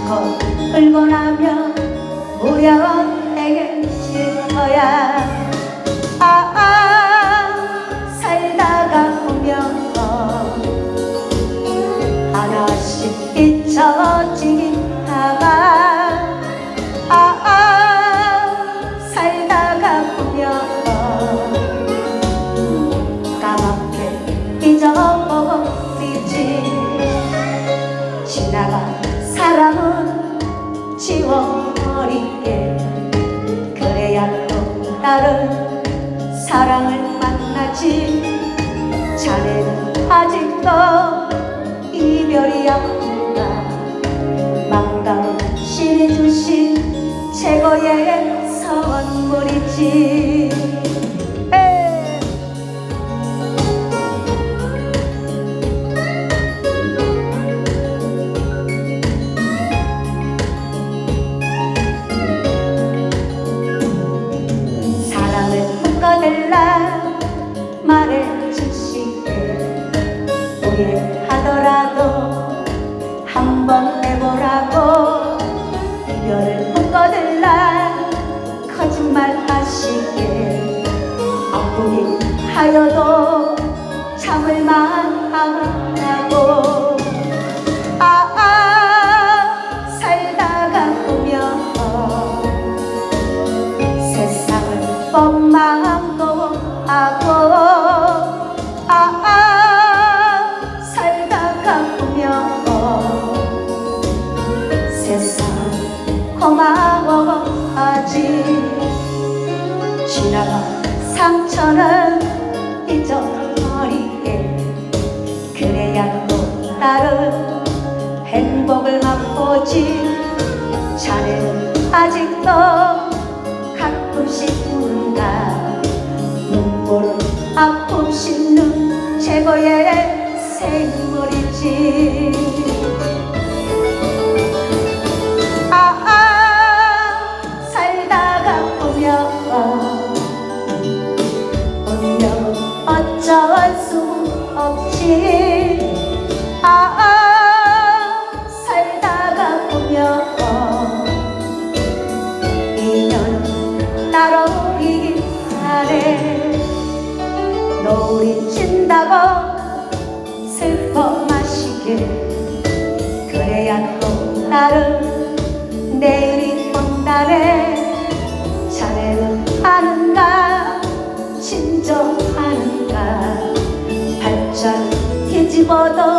저 끌고 나면 무려 내게 질 거야. 살다가 보면 하나씩 잊혀지긴 하나. 살다가 보면 까맣게 잊어버리지. 지나간 사랑은 지워버릴게. 그래야 또 다른 사랑을 만나지. 자네는 아직도 이별이 아픈가. 마음가운 신이 주신 최고의 선물이지. 사랑을 묶어달라 말해주시게. 후회하더라도 한번 해보라고. 이별을 묶어달라 거짓말하시게. 아프긴 하여도 참을만 하라고. 살다가 보면 세상을 뻔망도 하고. 살다가 보면 세상 고마워하지. 지나간 상처는 잊어버리게. 그래야 또 다른 행복을 맛보지. 자네는 아직도 가끔씩 우는가. 눈물은 아픔 씹는 최고의 생물이지. 살다가 보면 운명 어쩔 수 없지. 살다가 보면 인연 따로이긴 하네. 노을이 진다고 슬퍼 마시게. 그래야 또 다른 내일이 온다네. 자네는 아는가 진정하는가. 발짝 뒤집어도